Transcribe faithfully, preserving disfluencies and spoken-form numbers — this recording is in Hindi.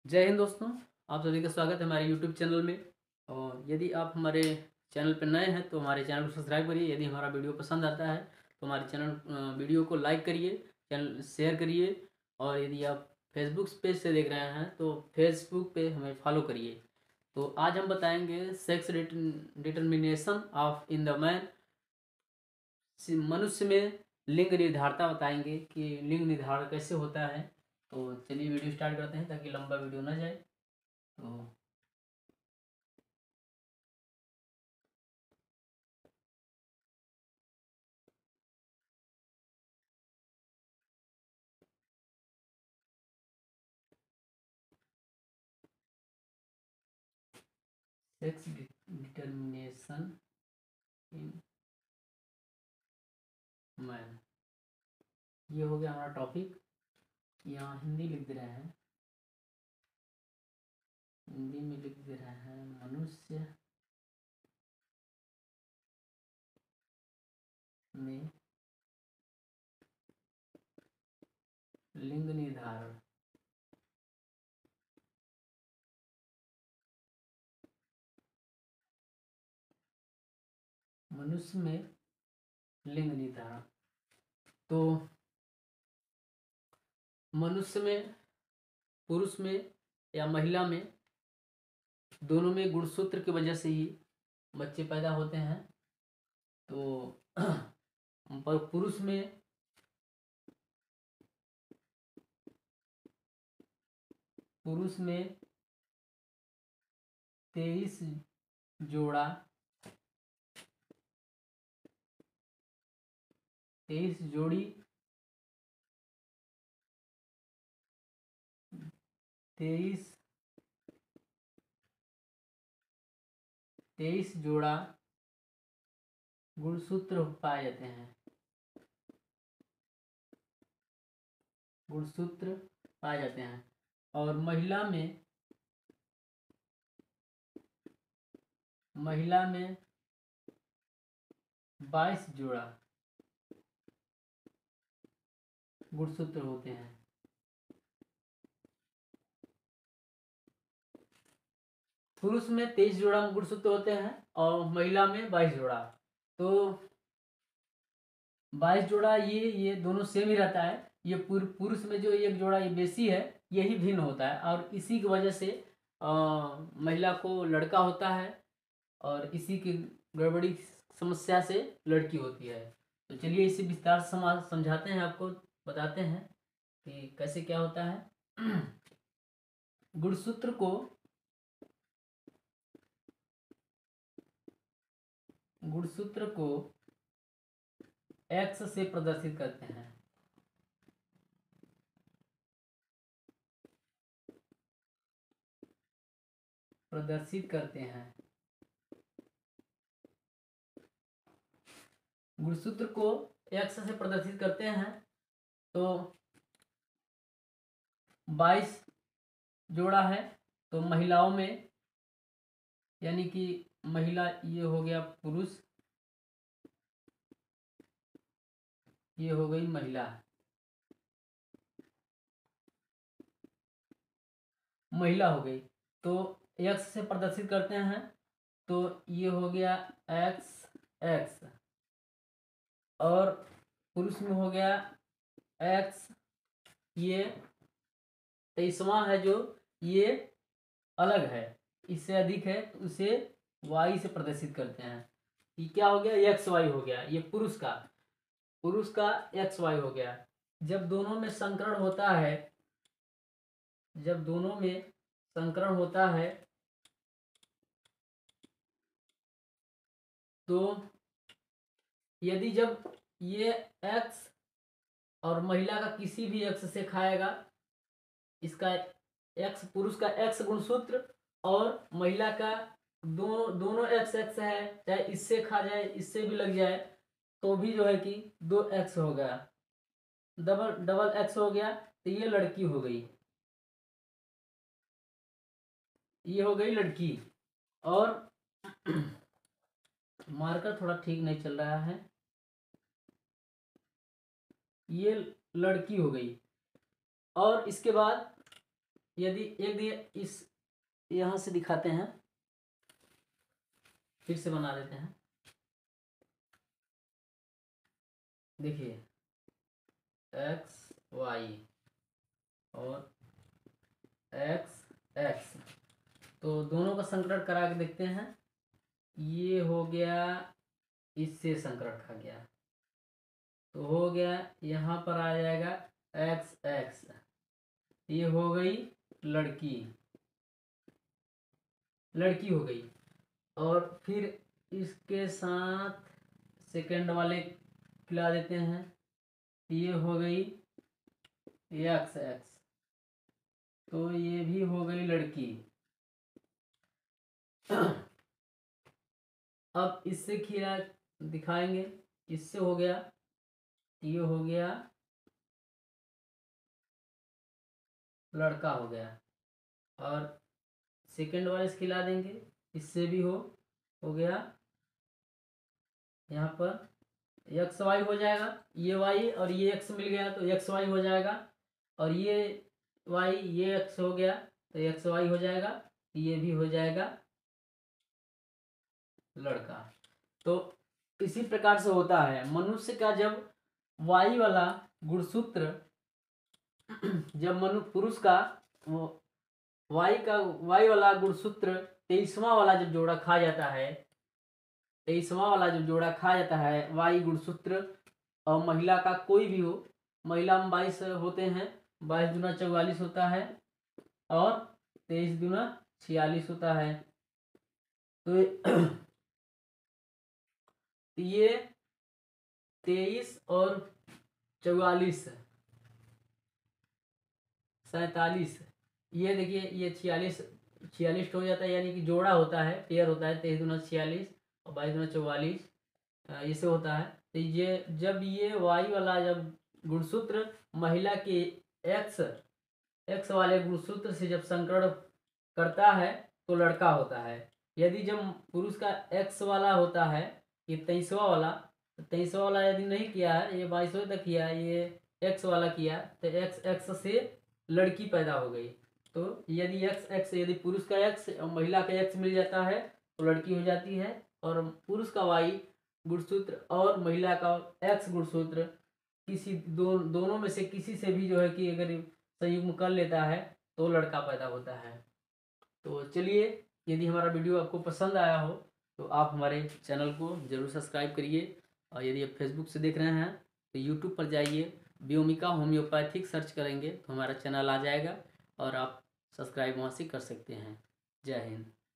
जय हिंद दोस्तों। आप सभी का स्वागत है हमारे यूट्यूब चैनल में। और यदि आप हमारे चैनल पर नए हैं तो हमारे चैनल को सब्सक्राइब करिए। यदि हमारा वीडियो पसंद आता है तो हमारे चैनल वीडियो को लाइक करिए, चैनल शेयर करिए। और यदि आप फेसबुक पेज से देख रहे हैं तो फेसबुक पे हमें फॉलो करिए। तो आज हम बताएंगे sex determination of in the man, मनुष्य में लिंग निर्धारता बताएंगे कि लिंग निर्धारण कैसे होता है। तो चलिए वीडियो स्टार्ट करते हैं ताकि लंबा वीडियो ना जाए। तो सेक्स डिटर्मिनेशन इन मैन, ये हो गया हमारा टॉपिक। यहाँ हिंदी लिख दे रहे हैं, हिंदी में लिख दे रहे हैं मनुष्य में लिंग निर्धारण। मनुष्य में लिंग निर्धारण तो मनुष्य में, पुरुष में या महिला में, दोनों में गुणसूत्र की वजह से ही बच्चे पैदा होते हैं। तो पर पुरुष में पुरुष में तेईस जोड़ा तेईस जोड़ी तेईस तेईस जोड़ा गुणसूत्र पाए जाते हैं गुणसूत्र पाए जाते हैं और महिला में महिला में बाईस जोड़ा गुणसूत्र होते हैं। पुरुष में तेईस जोड़ा गुणसूत्र होते हैं और महिला में बाईस जोड़ा। तो बाईस जोड़ा ये ये दोनों सेम ही रहता है। ये पुरुष में जो एक जोड़ा ये बेसी है, यही भिन्न होता है और इसी की वजह से आ, महिला को लड़का होता है और इसी की गड़बड़ी समस्या से लड़की होती है। तो चलिए इसे विस्तार से समझाते हैं, आपको बताते हैं कि कैसे क्या होता है। गुणसूत्र को गुणसूत्र को एक्स से प्रदर्शित करते हैं। प्रदर्शित करते हैं गुणसूत्र को एक्स से प्रदर्शित करते हैं। तो बाईस जोड़ा है तो महिलाओं में, यानी कि महिला ये हो गया पुरुष, ये हो गई महिला। महिला हो गई तो एक्स से प्रदर्शित करते हैं। तो ये हो गया एक्स एक्स और पुरुष में हो गया एक्स, ये तेईसवां है जो ये अलग है, इससे अधिक है तो उसे वाई से प्रदर्शित करते हैं। ये क्या हो गया, एक्स वाई हो गया। ये पुरुष का पुरुष का एक्स वाई हो गया। जब दोनों में संकरण होता है जब दोनों में संकरण होता है तो यदि जब ये एक्स और महिला का किसी भी एक्स से खाएगा, इसका एक्स, पुरुष का एक्स गुणसूत्र और महिला का दो दोनों एक्स एक्स है, चाहे इससे खा जाए इससे भी लग जाए तो भी जो है कि दो एक्स हो गया, डबल डबल एक्स हो गया। तो ये लड़की हो गई, ये हो गई लड़की। और मार्कर थोड़ा ठीक नहीं चल रहा है, ये लड़की हो गई। और इसके बाद यदि एक दिए इस यहाँ से दिखाते हैं, फिर से बना देते हैं। देखिए एक्स वाई और एक्स एक्स, तो दोनों का संकरण करा के देखते हैं। ये हो गया, इससे संकरण खा गया, तो हो गया यहाँ पर आ जाएगा एक्स एक्स। ये हो गई लड़की, लड़की हो गई। और फिर इसके साथ सेकंड वाले खिला देते हैं। ये हो गई एक्स एक्स, तो ये भी हो गई लड़की। अब इससे खिला दिखाएंगे, इससे हो गया, ये हो गया लड़का हो गया। और सेकंड वाले से खिला देंगे, इससे भी हो हो गया, यहाँ पर एक्स वाई हो जाएगा। ये वाई और ये एक्स मिल गया तो एक्स वाई हो जाएगा, और ये वाई ये एक्स हो गया तो एक्स वाई हो जाएगा, ये भी हो जाएगा लड़का। तो इसी प्रकार से होता है मनुष्य का, जब वाई वाला गुणसूत्र, जब मनु पुरुष का वो वाई का वाई वाला गुणसूत्र तेईसवां वाला जब जोड़ा खा जाता है, तेईसवां वाला जब जोड़ा खा जाता है वाई गुणसूत्र, और महिला का कोई भी हो, महिला में बाईस होते हैं, बाईस दूना चौवालीस होता है और तेईस दूना छियालीस होता है। तो ये तेईस और चौवालीस सैतालीस, ये देखिए ये छियालीस छियालीस हो जाता है, यानी कि जोड़ा होता है, पेयर होता है, तेईस दूना छियालीस और बाईस दूना चौवालीस, इसे होता है। तो ये जब ये वाई वाला जब गुणसूत्र महिला के एक्स एक्स वाले गुणसूत्र से जब संकरण करता है तो लड़का होता है। यदि जब पुरुष का एक्स वाला होता है, ये तेईसवा वाला, तो तेईसवा वाला यदि नहीं किया है, ये बाईसवें तक किया है, ये एक्स वाला किया, तो एक्स एक्स से लड़की पैदा हो गई। तो यदि एक्स एक्स यदि पुरुष का एक्स और महिला का एक्स मिल जाता है तो लड़की हो जाती है, और पुरुष का वाई गुणसूत्र और महिला का एक्स गुणसूत्र किसी दो दोनों में से किसी से भी जो है कि अगर संयुग्म कर लेता है तो लड़का पैदा होता है। तो चलिए, यदि हमारा वीडियो आपको पसंद आया हो तो आप हमारे चैनल को ज़रूर सब्सक्राइब करिए, और यदि आप फेसबुक से देख रहे हैं तो यूट्यूब पर जाइए, व्योमिका होम्योपैथिक सर्च करेंगे तो हमारा चैनल आ जाएगा और आप सब्सक्राइब वहाँ से कर सकते हैं। जय हिंद।